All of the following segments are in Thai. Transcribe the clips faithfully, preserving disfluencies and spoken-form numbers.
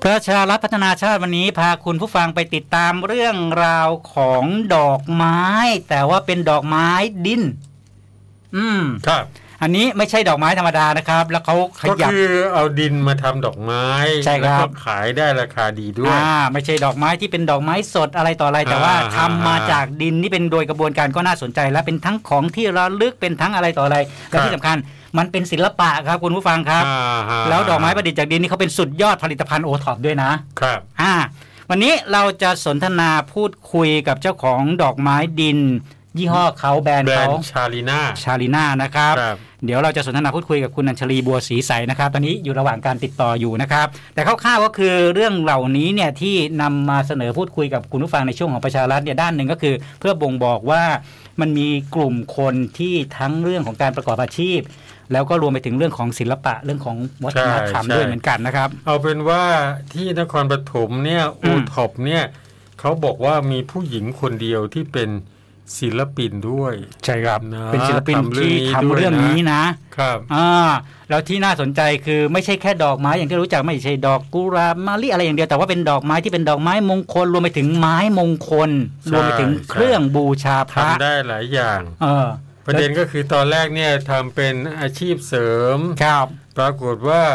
ประชารัฐพัฒนาชาติวันนี้พาคุณผู้ฟังไปติดตามเรื่องราวของดอกไม้แต่ว่าเป็นดอกไม้ดินอืมครับอันนี้ไม่ใช่ดอกไม้ธรรมดานะครับแล้วเขาขยับก็คือเอาดินมาทำดอกไม้ใช่ครับแล้วก็ขายได้ราคาดีด้วยอ่าไม่ใช่ดอกไม้ที่เป็นดอกไม้สดอะไรต่ออะไรแต่ว่าทำมาจากดินนี่เป็นโดยกระบวนการก็น่าสนใจและเป็นทั้งของที่ระลึกเป็นทั้งอะไรต่ออะไรและที่สำคัญมันเป็นศิลปะครับคุณผู้ฟังครับแล้วดอกไม้ประดิษฐ์จากดินนี่เขาเป็นสุดยอดผลิตภัณฑ์โอท็อปด้วยนะครับอ่าวันนี้เราจะสนทนาพูดคุยกับเจ้าของดอกไม้ดินยี่ห้อเขาแบรนด์เขาชาลีน่าชาลีน่านะครับเดี๋ยวเราจะสนทนาพูดคุยกับคุณอัญชลีบัวศรีใสนะครับตอนนี้อยู่ระหว่างการติดต่ออยู่นะครับแต่คร่าวๆก็คือเรื่องเหล่านี้เนี่ยที่นำมาเสนอพูดคุยกับคุณผู้ฟังในช่วงของประชารัฐเนี่ยด้านหนึ่งก็คือเพื่อบ่งบอกว่ามันมีกลุ่มคนที่ทั้งเรื่องของการประกอบอาชีพแล้วก็รวมไปถึงเรื่องของศิลปะเรื่องของวัฒนธรรมด้วยเหมือนกันนะครับเอาเป็นว่าที่นครปฐมเนี่ยโอท็อปเนี่ยเขาบอกว่ามีผู้หญิงคนเดียวที่เป็นศิลปินด้วยใช่ครับเป็นศิลปินที่ทำเรื่องนี้นะครับอ่าแล้วที่น่าสนใจคือไม่ใช่แค่ดอกไม้อย่างที่รู้จักไม่ใช่ดอกกุหลาบมะลิอะไรอย่างเดียวแต่ว่าเป็นดอกไม้ที่เป็นดอกไม้มงคลรวมไปถึงไม้มงคลรวมไปถึงเครื่องบูชาพระทำได้หลายอย่างเออประเด็นก็คือตอนแรกเนี่ยทำเป็นอาชีพเสริมครับปรากฏว่า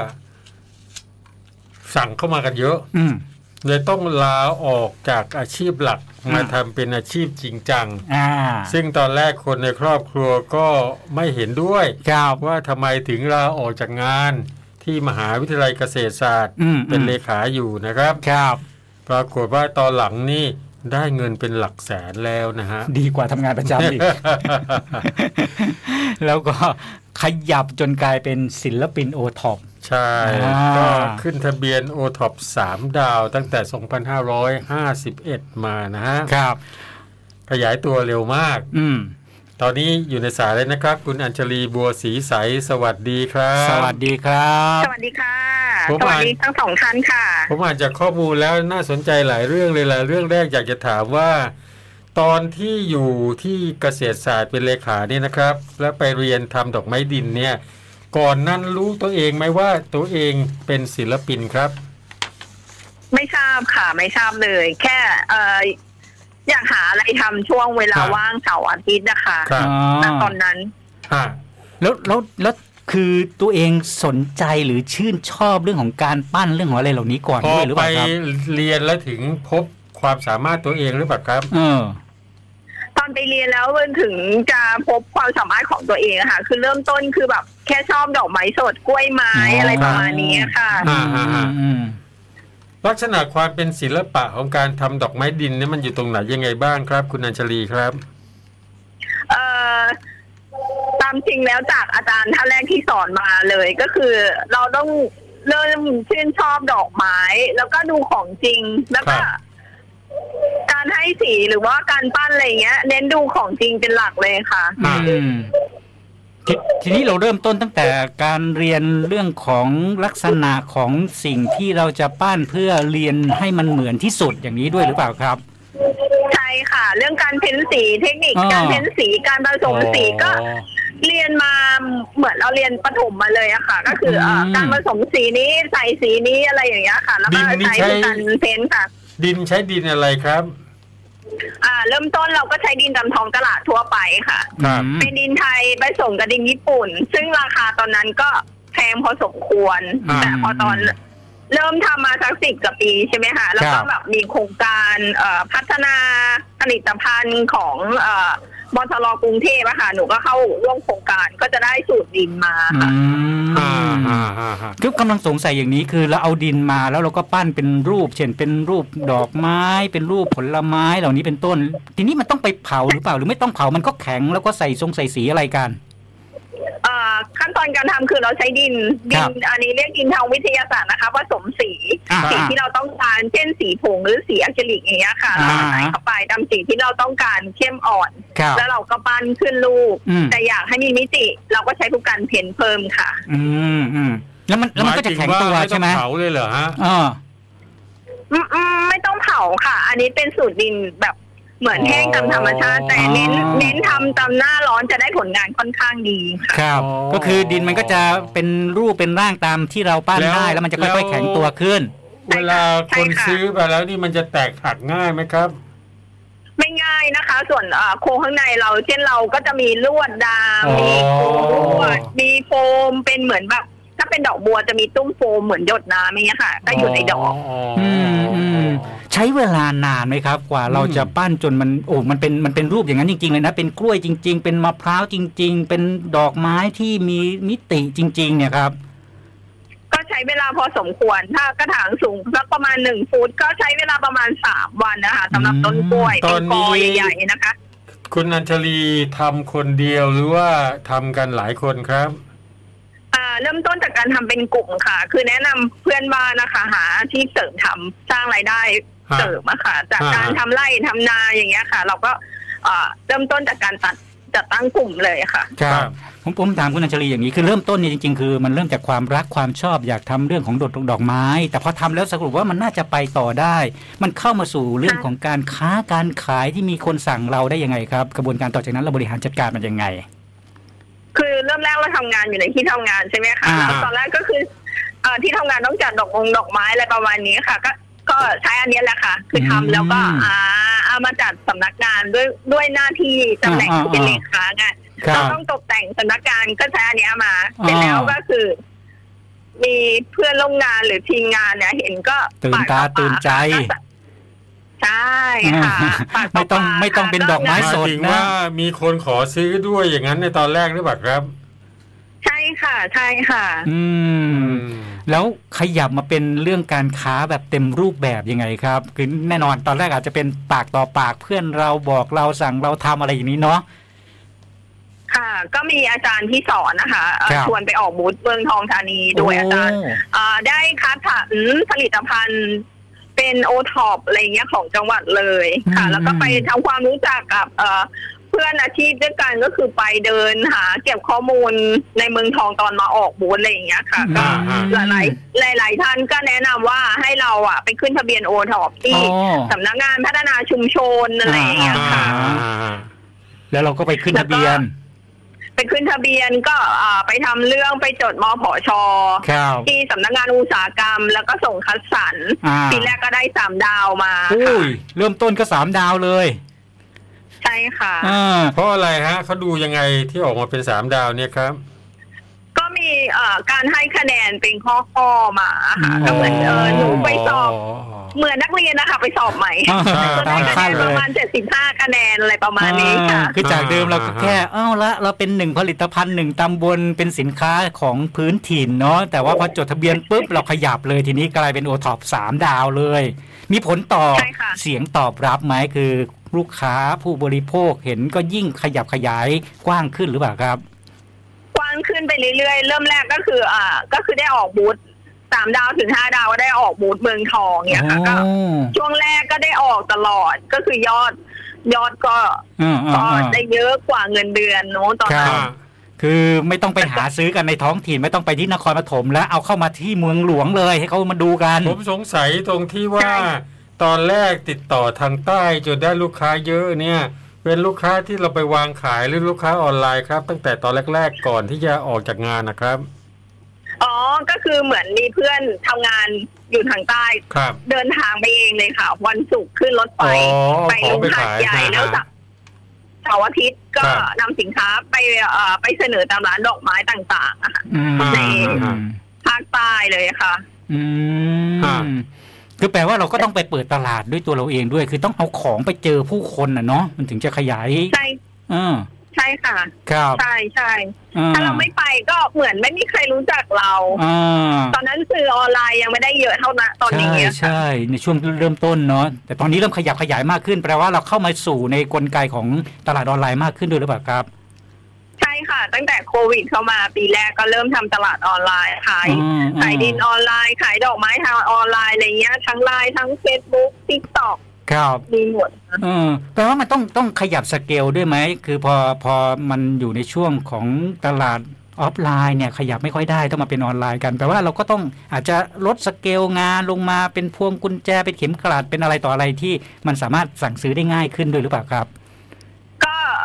สั่งเข้ามากันเยอะเลยต้องลาออกจากอาชีพหลักมาทำเป็นอาชีพจริงจังซึ่งตอนแรกคนในครอบครัวก็ไม่เห็นด้วยว่าทำไมถึงลาออกจากงานที่มหาวิทยาลัยเกษตรศาสตร์เป็นเลขาอยู่นะครับปรากฏว่าตอนหลังนี่ได้เงินเป็นหลักแสนแล้วนะฮะดีกว่าทำงานประจำอีก แล้วก็ขยับจนกลายเป็นศิลปินโอท็อปใช่ก็ขึ้นทะเบียนโอท็อปสามดาวตั้งแต่สองพันห้าร้อยห้าสิบเอ็ดมานะฮะครับขยายตัวเร็วมากอืมตอนนี้อยู่ในสายเลยนะครับคุณอัญชลีบัวศรีใสสวัสดีครับสวัสดีครับสวัสดีค่ะสวัสดีทั้งสองท่านค่ะผมอ่านจากข้อมูลแล้วน่าสนใจหลายเรื่องเลยหลายเรื่องแรกอยากจะถามว่าตอนที่อยู่ที่เกษตรศาสตร์เป็นเลขาเนี่ยนะครับแล้วไปเรียนทำดอกไม้ดินเนี่ยก่อนนั้นรู้ตัวเองไหมว่าตัวเองเป็นศิลปินครับไม่ทราบค่ะไม่ทราบเลยแค่เอ่ออยากหาอะไรทำช่วงเวลาว่างเสาร์อาทิตย์นะคะณตอนนั้นแล้วแล้วแล้วคือตัวเองสนใจหรือชื่นชอบเรื่องของการปั้นเรื่องของอะไรเหล่านี้ก่อนด้วยหรือเปล่าครับพอไปเรียนแล้วถึงพบความสามารถตัวเองหรือเปล่าครับเออตอนไปเรียนแล้วถึงจะพบความสามารถของตัวเองอะค่ะคือเริ่มต้นคือแบบแค่ชอบดอกไม้สดกล้วยไม้อะไรประมาณนี้ค่ะลักษณะความเป็นศิลปะของการทำดอกไม้ดินนี่มันอยู่ตรงไหนยังไงบ้างครับคุณอัญชลีครับเอ่อตามจริงแล้วจากอาจารย์ท่านแรกที่สอนมาเลยก็คือเราต้องเริ่มชื่นชอบดอกไม้แล้วก็ดูของจริงแล้วก็การให้สีหรือว่าการปั้นอะไรเงี้ยเน้นดูของจริงเป็นหลักเลยค่ะท, ทีนี้เราเริ่มต้นตั้งแต่การเรียนเรื่องของลักษณะของสิ่งที่เราจะปั้นเพื่อเรียนให้มันเหมือนที่สุดอย่างนี้ด้วยหรือเปล่าครับใช่ค่ะเรื่องการเพ้นสีเทคนิคการเพ้นสีการผสมสีก็เรียนมาเหมือนเราเรียนประถมมาเลยอะค่ะก็คือการผสมสีนี้ใส่สีนี้อะไรอย่างเงี้ยค่ะแล้วก็ใช้การเพ้นค่ะดินใช้ดินอะไรครับอ่าเริ่มต้นเราก็ใช้ดินตามท้องตลาดทั่วไปค่ะเป็นดินไทยผสมกับดินญี่ปุ่นซึ่งราคาตอนนั้นก็แพงพอสมควรแต่พอตอนเริ่มทำมาสักสิบกว่าปีใช่ไหมคะแล้วก็แบบมีโครงการพัฒนาผลิตภัณฑ์ของมทรกรุงเทพอะค่ะหนูก็เข้าร่วมโครงการก็จะได้สูตรดินมาค่ะคือกำลังสงสัยอย่างนี้คือเราเอาดินมาแล้วเราก็ปั้นเป็นรูปเช่นเป็นรูปดอกไม้เป็นรูปผลไม้เหล่านี้เป็นต้นทีนี้มันต้องไปเผาหรือเปล่าหรือไม่ต้องเผามันก็แข็งแล้วก็ใส่ทรงใส่สีอะไรกันขั้นตอนการทำคือเราใช้ดินดินอันนี้เรียกดินทางวิทยาศาสตร์นะคะผสมสีสีที่เราต้องการเช่นสีผงหรือสีอะคริลิกอย่างเงี้ยค่ะเราใส่เข้าไปตามสีที่เราต้องการเข้มอ่อนแล้วเราก็ปั้นขึ้นรูปแต่อยากให้มีมิติเราก็ใช้ผู้การเพ้นเพิ่มค่ะอืมอืมแล้วมันแล้วมันก็จะแข็งตัวใช่ไหมเผาเลยเหรอฮะอ๋อไม่ต้องเผาค่ะอันนี้เป็นสูตรดินแบบเหมือนแห้งตามธรรมชาติแต่เน้นเน้นทำตามหน้าร้อนจะได้ผลงานค่อนข้างดีค่ะครับก็คือดินมันก็จะเป็นรูปเป็นร่างตามที่เราปั้นได้แล้วมันจะค่อยๆแข็งตัวขึ้นเวลาคนซื้อไปแล้วนี่มันจะแตกหักง่ายไหมครับไม่ง่ายนะคะส่วนโครงข้างในเราเช่นเราก็จะมีลวดดามมีลวดมีโฟมเป็นเหมือนแบบถ้าเป็นดอกบัวจะมีตุ้มโฟมเหมือนหยดน้ำอย่างเงี้ยค่ะก็อยู่ในดอกใช้เวลานานไหมครับกว่าเราจะปั้นจนมันโอ้มันเป็นมันเป็นรูปอย่างนั้นจริงๆเลยนะเป็นกล้วยจริงๆเป็นมะพร้าวจริงๆเป็นดอกไม้ที่มีมิติจริงๆเนี่ยครับก็ใช้เวลาพอสมควรถ้ากระถางสูงสักประมาณหนึ่งฟุตก็ใช้เวลาประมาณสามวันนะคะสำหรับต้นกล้วยต้นกอใหญ่ๆนะคะคุณอัญชลีทำคนเดียวหรือว่าทำกันหลายคนครับเริ่มต้นจากการทำเป็นกลุ่มค่ะคือแนะนำเพื่อนบ้านนะคะหาที่เสริมทำสร้างรายได้เสริมอะค่ะจากการทำไร่ทำนาอย่างเงี้ยค่ะเราก็เริ่มต้นจากการตัดจัดตั้งกลุ่มเลยค่ะครับผมผมถามคุณอัญชลีอย่างนี้คือเริ่มต้นเนี่ยจริงๆคือมันเริ่มจากความรักความชอบอยากทำเรื่องของดอกดอกไม้แต่พอทำแล้วสรุปว่ามันน่าจะไปต่อได้มันเข้ามาสู่เรื่องของการค้าการขายที่มีคนสั่งเราได้ยังไงครับกระบวนการต่อจากนั้นเราบริหารจัดการมันยังไงคือเริ่มแรกเราทำงานอยู่ในที่ทำงานใช่ไหมคะแล้วตอนแรกก็คือที่ทำงานต้องจัดดอกองดอกไม้อะไรประมาณนี้ค่ะก็ก็ใช้อันนี้แหละค่ะคือทำแล้วก็อ่าเอามาจัดสำนักงานด้วยด้วยหน้าที่ตำแหน่งที่เป็นเลขาไงเราต้องตกแต่งสำนักงานก็ใช้อันนี้มาเสร็จแล้วก็คือมีเพื่อนร่วมงานหรือทีมงานเนี่ยเห็นก็ตื่นตาตื่นใจใช่ค่ะไม่ต้องไม่ต้องเป็นดอกไม้สดนะว่ามีคนขอซื้อด้วยอย่างนั้นในตอนแรกหรือเปล่าครับใช่ค่ะใช่ค่ะอืมแล้วขยับมาเป็นเรื่องการค้าแบบเต็มรูปแบบยังไงครับคือแน่นอนตอนแรกอาจจะเป็นปากต่อปากเพื่อนเราบอกเราสั่งเราทำอะไรอย่างนี้เนาะค่ะก็มีอาจารย์ที่สอนนะคะชวนไปออกบูธเมืองทองธานีโดยอาจารย์ได้คัดสรรผลิตภัณฑ์เป็นโอท็อปอะไรเงี้ยของจังหวัดเลยค่ะแล้วก็ไปทำความรู้จักกับเพื่อนอาชีพด้วยกันก็คือไปเดินหาเก็บข้อมูลในเมืองทองตอนมาออกบูธอะไรอย่างเงี้ยค่ะก็หลายหลายหลายท่านก็แนะนำว่าให้เราอ่ะไปขึ้นทะเบียนโอท็อปที่สำนักงานพัฒนาชุมชนอะไรอย่างเงี้ยค่ะแล้วเราก็ไปขึ้นทะเบียนไปขึ้นทะเบียนก็ไปทำเรื่องไปจดมผช.ที่สำนักงานอุตสาหกรรมแล้วก็ส่งคัดสรรปีแรกก็ได้สามดาวมาอุ้ยเริ่มต้นก็สามดาวเลยใช่ค่ะเพราะอะไรฮะเขาดูยังไงที่ออกมาเป็นสามดาวเนี่ยครับก็มีการให้คะแนนเป็นข้อๆมาค่ะก็เหมือนหนูไปสอบเหมือนนักเรียนนะคะไปสอบใหม่ก็ได้คะแนนประมาณเจ็ดสิบห้าคะแนนอะไรประมาณนี้ค่ะคือจากเดิมเราแค่เอ้าละเราเป็นหนึ่งผลิตภัณฑ์หนึ่งตำบลเป็นสินค้าของพื้นถิ่นเนาะแต่ว่าพอจดทะเบียนปุ๊บเราขยับเลยทีนี้กลายเป็นโอท็อปสามดาวเลยมีผลต่อเสียงตอบรับไหมคือลูกค้าผู้บริโภคเห็นก็ยิ่งขยับขยายกว้างขึ้นหรือเปล่าครับกว้างขึ้นไปเรื่อยๆเริ่มแรกก็คืออ่าก็คือได้ออกบูธสามดาวถึงห้าดาวก็ได้ออกบูธเมืองทองเนี่ยค่ะก็ช่วงแรกก็ได้ออกตลอดก็คือยอดยอดก็ก็ได้เยอะกว่าเงินเดือนเนาะตอนนั้นคือไม่ต้องไปหาซื้อกันในท้องถิ่นไม่ต้องไปที่นครปฐมแล้วเอาเข้ามาที่เมืองหลวงเลยให้เขามาดูกันผมสงสัยตรงที่ว่าตอนแรกติดต่อทางใต้จนได้ลูกค้าเยอะเนี่ยเป็นลูกค้าที่เราไปวางขายหรือลูกค้าออนไลน์ครับตั้งแต่ตอนแรกๆก่อนที่จะออกจากงานนะครับอ๋อก็คือเหมือนมีเพื่อนทำงานอยู่ทางใต้เดินทางไปเองเลยค่ะวันศุกร์ขึ้นรถไฟไปลงหาดใหญ่แล้วจากเสาร์อาทิตย์ก็นำสินค้าไปไปเสนอตามร้านดอกไม้ต่างๆนะคะในภาคใต้เลยค่ะอืมคือแปลว่าเราก็ต้องไปเปิดตลาดด้วยตัวเราเองด้วยคือต้องเอาของไปเจอผู้คนน่ะเนาะมันถึงจะขยายใช่อ่าใช่ค่ะครับใช่ใช่ถ้าเราไม่ไปก็เหมือนไม่มีใครรู้จักเราตอนนั้นสื่อออนไลน์ยังไม่ได้เยอะเท่านั้นตอนนี้ใช่ใช่ในช่วงเริ่มต้นเนาะแต่ตอนนี้เริ่มขยับขยายมากขึ้นแปลว่าเราเข้ามาสู่ในกลไกของตลาดออนไลน์มากขึ้นด้วยหรือเปล่าครับใช่ค่ะตั้งแต่โควิดเข้ามาปีแรกก็เริ่มทำตลาดออนไลน์ขายขายดินออนไลน์ขายดอกไม้ทางออนไลน์อะไรเงี้ยทั้งไลน์ทั้ง Facebook TikTok ครับมีหมดเออแปลว่ามันต้องต้องขยับสเกลด้วยไหมคือพอพอมันอยู่ในช่วงของตลาดออฟไลน์เนี่ยขยับไม่ค่อยได้ต้องมาเป็นออนไลน์กันแปลว่าเราก็ต้องอาจจะลดสเกลงานลงมาเป็นพวงกุญแจเป็นเข็มกลัดเป็นอะไรต่ออะไรที่มันสามารถสั่งซื้อได้ง่ายขึ้นด้วยหรือเปล่าครับก็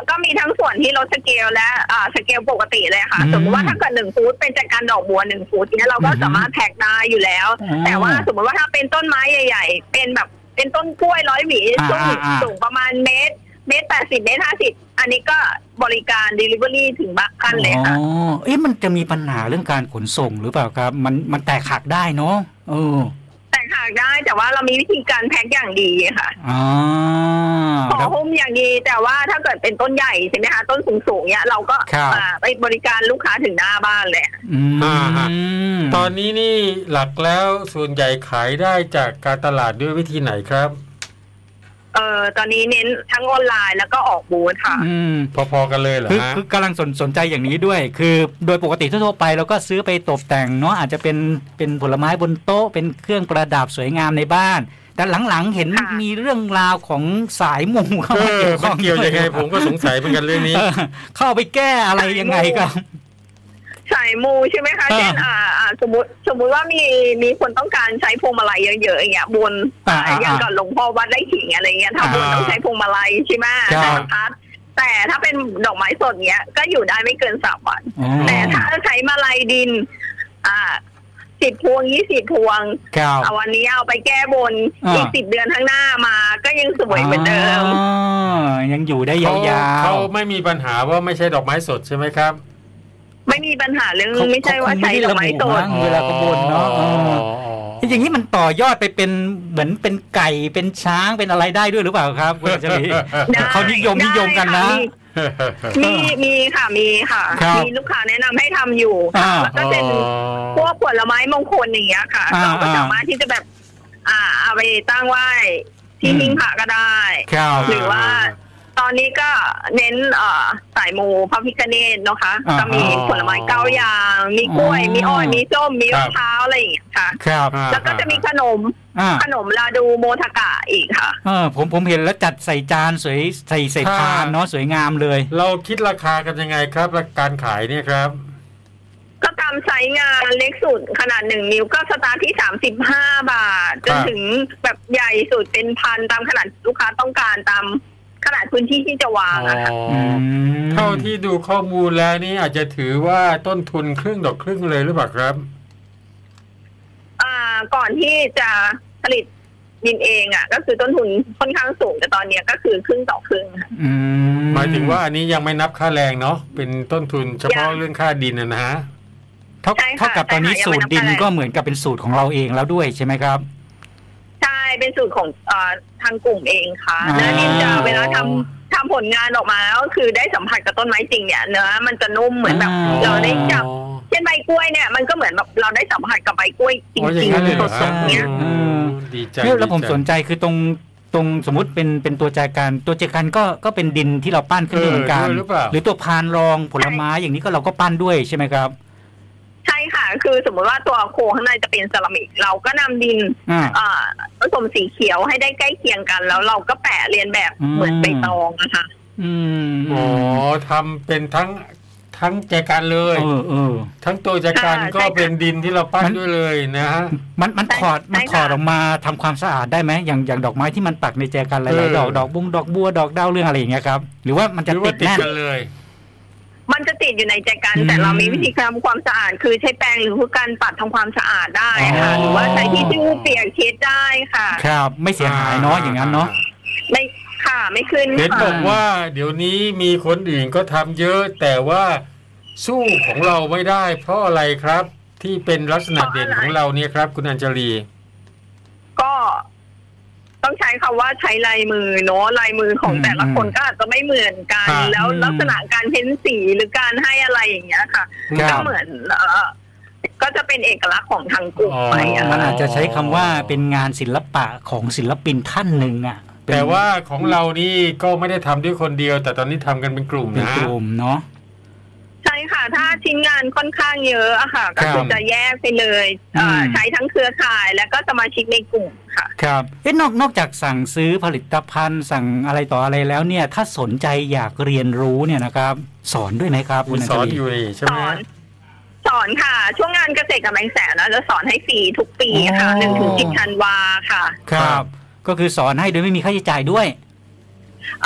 ก็มีทั้งส่วนที่ลดสเกลและอ่าสเกลปกติเลยค่ะสมมติว่าถ้าเกิดหนึ่งฟุตเป็นจากการดอกบัวหนึ่งฟุตเนี่ยเราก็สามารถแพ็คได้อยู่แล้วแต่ว่าสมมติว่าถ้าเป็นต้นไม้ใหญ่ๆเป็นแบบเป็นต้นกล้วยร้อยหวีสูงสูงประมาณเมตรเมตรแปดสิบเมตรห้าสิบอันนี้ก็บริการ delivery ถึงบ้านเลยค่ะอ๋อเอ๊ะมันจะมีปัญหาเรื่องการขนส่งหรือเปล่าครับมันมันแตกหักได้เนาะเออแตกหักได้แต่ว่าเรามีวิธีการแพ็คอย่างดีค่ะอ๋อห่อหุ้มอย่างดีแต่ว่าถ้าเกิดเป็นต้นใหญ่ใช่ไหมคะต้นสูงๆเนี้ยเราก็ไปบริการลูกค้าถึงหน้าบ้านเลยอ่าตอนนี้นี่หลักแล้วส่วนใหญ่ขายได้จากการตลาดด้วยวิธีไหนครับเอ่อตอนนี้เน้นทั้งออนไลน์แล้วก็ออกบูธค่ะอืมพอๆกันเลยเหรอฮะคือกำลังสนสนใจอย่างนี้ด้วยคือโดยปกติทั่วไปเราก็ซื้อไปตกแต่งเนาะอาจจะเป็นเป็นผลไม้บนโต๊ะเป็นเครื่องประดับสวยงามในบ้านแต่หลังๆเห็นมีเรื่องราวของสายมูเข้ามาเกี่ยวข้องเกี่ยวยังไงผมก็สงสัยเหมือนกันเรื่องนี้เข้าไปแก้อะไรยังไงครับสายมูใช่ไหมคะเช่นอ่าสมมติสมมติว่ามีมีคนต้องการใช้พวงมาลัยเยอะๆอย่างเงี้ยบนอย่างก่อนหลวงพ่อวัดไร่ขิงอะไรเงี้ยถ้าบนต้องใช้พวงมาลัยใช่ไหมใช้พัดแต่ถ้าเป็นดอกไม้สดเงี้ยก็อยู่ได้ไม่เกินสามวันแต่ถ้าใช้มาลัยดินอ่าสิบพวงยี่สิบพวงเอาวันนี้เอาไปแก้บนอีกสิบเดือนข้างหน้ามาก็ยังสวยเหมือนเดิมยังอยู่ได้ยาวๆเขาไม่มีปัญหาว่าไม่ใช่ดอกไม้สดใช่ไหมครับไม่มีปัญหาเรื่องไม่ใช่ว่าใช้ดอกไม้สดเวลากระบวนเนาะอย่างนี้มันต่อยอดไปเป็นเหมือนเป็นไก่เป็นช้างเป็นอะไรได้ด้วยหรือเปล่าครับคุณชลีเขานิยมนิยมกันนะมีมีค่ะมีค่ะมีลูกค้าแนะนำให้ทำอยู่แล้วก็เป็นพวกผลไม้มงคลอย่างเงี้ยค่ะเราก็สามารถที่จะแบบอ่าเอาไปตั้งไหว้ที่หิ้งพระก็ได้หรือว่าตอนนี้ก็เน้นสายมูพระพิฆเนศนะคะก็มีผลไม้เก้าอย่างมีกล้วยมีอ้อยมีส้มมีมะพร้าวอะไรอย่างเงี้ยค่ะแล้วก็จะมีขนมขนมลาดูโมทากะอีกค่ะเออผมผมเห็นแล้วจัดใส่จานสวยใส่ใส่พานเนาะสวยงามเลยเราคิดราคากันยังไงครับการขายเนี่ยครับก็ตามไซส์งานเล็กสุดขนาดหนึ่งนิ้วก็สตาร์ทที่สามสิบห้าบาทจนถึงแบบใหญ่สุดเป็นพันตามขนาดลูกค้าต้องการตามขนาดพื้นที่ที่จะวางอะค่ะเท่าที่ดูข้อมูลแล้วนี่อาจจะถือว่าต้นทุนครึ่งดอกครึ่งเลยหรือเปล่าครับอ่าก่อนที่จะผลิตดินเองอ่ะก็คือต้นทุนค่อนข้างสูงแต่ตอนนี้ก็คือครึ่งต่อครึ่งค่ะหมายถึงว่าอันนี้ยังไม่นับค่าแรงเนาะเป็นต้นทุนเฉพาะเรื่องค่าดินนะฮะเท่าเท่ากับตอนนี้สูตรดินก็เหมือนกับเป็นสูตรของเราเองแล้วด้วยใช่ไหมครับใช่เป็นสูตรของทางกลุ่มเองค่ะเนื้อดินจะเวลาทำทำผลงานออกมาก็คือได้สัมผัสกับต้นไม้จริงเนี่ยเนื้อมันจะนุ่มเหมือนแบบเราได้จับเช่นใบกล้วยเนี่ยมันก็เหมือนแบบเราได้สัมผัสกับใบกล้วยจริงๆสดๆเนี่ยดีใจแล้วผมสนใจคือตรงตรงสมมติเป็นเป็นตัวแจกันตัวแจกันก็ก็เป็นดินที่เราปั้นขึ้นเหมือนกันหรือตัวพานรองผลไม้อย่างนี้ก็เราก็ปั้นด้วยใช่ไหมครับใช่ค่ะคือสมมติว่าตัวโครงข้างในจะเป็นเซรามิกเราก็นำดินผสมสีเขียวให้ได้ใกล้เคียงกันแล้วเราก็แปะเรียนแบบเหมือนใบตองนะคะอืมอ๋อทำเป็นทั้งทั้งแจกันเลยเออเออทั้งตัวแจกันก็เป็นดินที่เราปั้นด้วยเลยนะฮะมันมันถอดมันถอดออกมาทำความสะอาดได้ไหมอย่างอย่างดอกไม้ที่มันปักในแจกันหลายๆดอกดอกบุ้งดอกบัวดอกดาวเรืองอะไรอย่างเงี้ยครับหรือว่ามันจะติดแน่นเลยมันจะติดอยู่ในแจกันแต่เรามีวิธีทำความสะอาดคือใช้แปรงหรือผู้กันปัดทำความสะอาดได้ค่ะหรือว่าใช้ที่ชู่เปียกเช็ดได้ค่ะครับไม่เสียหายเนาะอย่างนั้นเนาะไม่ค่ะไม่ขึ้นเห็นบอกว่าเดี๋ยวนี้มีคนอื่นก็ทำเยอะแต่ว่าสู้ของเราไม่ได้เพราะอะไรครับที่เป็นลักษณะเด่นของเราเนี่ยครับคุณอัญชลีก็ต้องใช้คำว่าใช้ลายมือเนาะลายมือของแต่ละคนก็อาจจะไม่เหมือนกันแล้วลักษณะการเพ้นสีหรือการให้อะไรอย่างเงี้ยค่ะก็เหมือนก็จะเป็นเอกลักษณ์ของทางกลุ่มไปอ่ะมันอาจจะใช้คำว่าเป็นงานศิลปะของศิลปินท่านหนึ่งอ่ะแต่ว่าของเรานี่ก็ไม่ได้ทำด้วยคนเดียวแต่ตอนนี้ทำกันเป็นกลุ่มนะเป็นกลุ่มเนาะใช่ค่ะถ้าชิ้นงานค่อนข้างเยอะอะค่ะก็คือจะแยกไปเลยใช้ทั้งเครือข่ายแล้วก็สมาชิกในกลุ่มค่ะครับเอ๊ะนอกนอกจากสั่งซื้อผลิตภัณฑ์สั่งอะไรต่ออะไรแล้วเนี่ยถ้าสนใจอยากเรียนรู้เนี่ยนะครับสอนด้วยไหมครับคุณสอนอยู่นี่ใช่ไหมสอนค่ะช่วงงานเกษตรกำแพงแสนนะจะสอนให้ฟรีทุกปีค่ะหนึ่งถึงสิบธันวาค่ะครับก็คือสอนให้โดยไม่มีค่าใช้จ่ายด้วยเอ่อ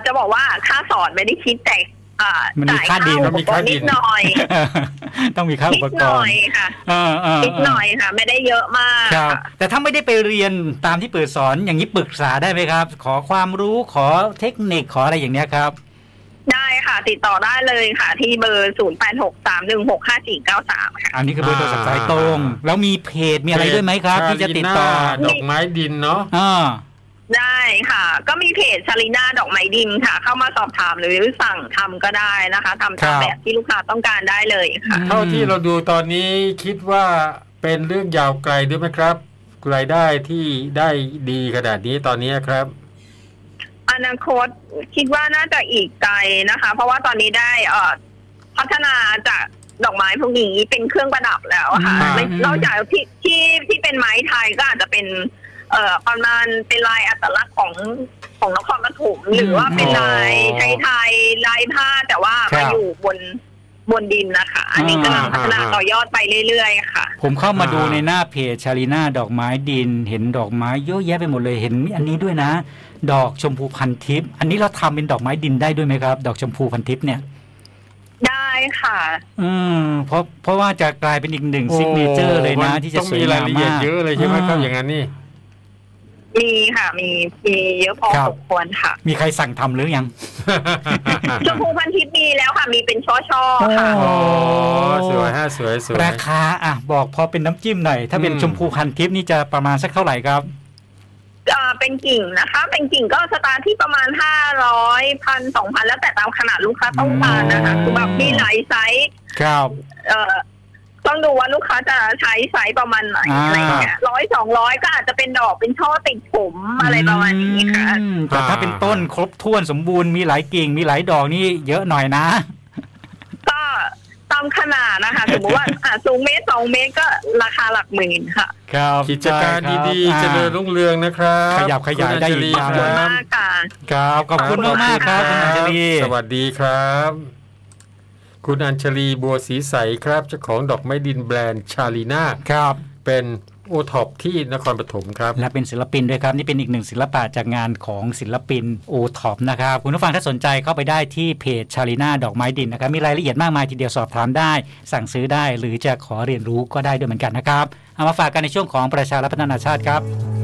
จะบอกว่าค่าสอนไม่ได้คิดแต่มันมีค่าดินมีค่าดินนิดหน่อยต้องมีค่าอุปกรณ์ค่ะนิดหน่อยค่ะไม่ได้เยอะมากแต่ถ้าไม่ได้ไปเรียนตามที่เปิดสอนอย่างนี้ปรึกษาได้ไหมครับขอความรู้ขอเทคนิคขออะไรอย่างเนี้ยครับได้ค่ะติดต่อได้เลยค่ะที่เบอร์ศูนย์แปดหกสามหนึ่งหกห้าสี่เก้าสามค่ะอันนี้คือเบอร์โทรศัพท์สายตรงแล้วมีเพจมีอะไรด้วยไหมครับที่จะติดต่อดอกไม้ดินเนาะได้ค่ะก็มีเพจชาลีน่าดอกไม้ดินค่ะเข้ามาสอบถามหรือสั่งทำก็ได้นะคะทำตามแบบที่ลูกค้าต้องการได้เลยค่ะเท่าที่เราดูตอนนี้คิดว่าเป็นเรื่องยาวไกลด้วยไหมครับรายได้ที่ได้ดีขนาดนี้ตอนนี้ครับอนาคตคิดว่าน่าจะอีกไกลนะคะเพราะว่าตอนนี้ได้เอ่อพัฒนาจากดอกไม้พวกนี้เป็นเครื่องประดับแล้วค่ะนอกจากที่ที่ที่เป็นไม้ไทยก็อาจจะเป็นเอ่อประมาณเป็นลายอัตลักษณ์ของของนครปฐมหรือว่าเป็นลายไทยไทยลายผ้าแต่ว่ามาอยู่บนบนดินนะคะอันนี้กำลังพัฒนาต่อยอดไปเรื่อยๆค่ะผมเข้ามาดูในหน้าเพจชาลีน่าดอกไม้ดินเห็นดอกไม้เยอะแยะไปหมดเลยเห็นอันนี้ด้วยนะดอกชมพูพันทิพย์อันนี้เราทำเป็นดอกไม้ดินได้ด้วยไหมครับดอกชมพูพันทิพย์เนี่ยได้ค่ะอืมเพราะเพราะว่าจะกลายเป็นอีกหนึ่งซิกเนเจอร์เลยนะที่จะสวยงามมากเยอะเลยใช่ไหมครับอย่างนั้นนี่มีค่ะมีมีเยอะพอสมควรค่ะมีใครสั่งทำหรือยังชมพูพันทิพย์มีแล้วค่ะมีเป็นช่อๆค่ะโอ้สวยฮะสวยสวยราคาอ่ะบอกพอเป็นน้ำจิ้มหน่อยถ้าเป็นชมพูพันทิพย์นี่จะประมาณสักเท่าไหร่ครับเป็นกิ่งนะคะเป็นกิ่งก็สตาร์ทที่ประมาณห้าร้อยพันสองพันแล้วแต่ตามขนาดลูกค้าต้องการนะคะคือแบบมีหลายไซส์ครับเอ่อต้องดูว่าลูกค้าจะใช้ไซส์ประมาณไหนอะไรเงี้ยร้อยสองร้อยก็อาจจะเป็นดอกเป็นช่อติดผมอะไรประมาณนี้ค่ะแต่ถ้าเป็นต้นครบถ้วนสมบูรณ์มีหลายกิ่งมีหลายดอกนี่เยอะหน่อยนะก็ตามขนาดนะคะสมมติว่าอ่ะสูงเมตรสองเมตรก็ราคาหลักหมื่นค่ะครับกิจการดีๆเจริญรุ่งเรืองนะครับขยับขยายได้อีกขอบคุณมากค่ะครับขอบคุณมากๆครับคุณอัญชลีสวัสดีครับคุณอัญชลีบัวศรีใสครับเจ้าของดอกไม้ดินแบรนด์ชาลีน่าครับเป็นโอท็อปที่นครปฐมครับและเป็นศิลปินด้วยครับนี่เป็นอีกหนึ่งศิลปะจากงานของศิลปินโอท็อปนะครับคุณผู้ฟังถ้าสนใจเข้าไปได้ที่เพจชาลีน่าดอกไม้ดินนะครับมีรายละเอียดมากมายทีเดียวสอบถามได้สั่งซื้อได้หรือจะขอเรียนรู้ก็ได้ด้วยเหมือนกันนะครับเอามาฝากกันในช่วงของประชารัฐพัฒนาชาติครับ